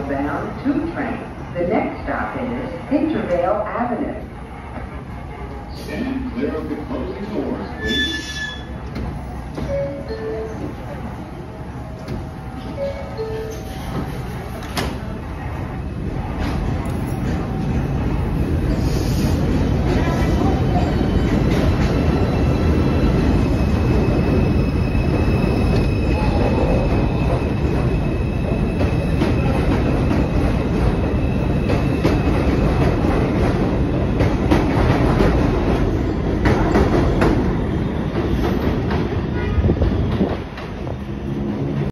bound 2 train. The next stop is Intervale Avenue. Stand clear of the closing doors, please.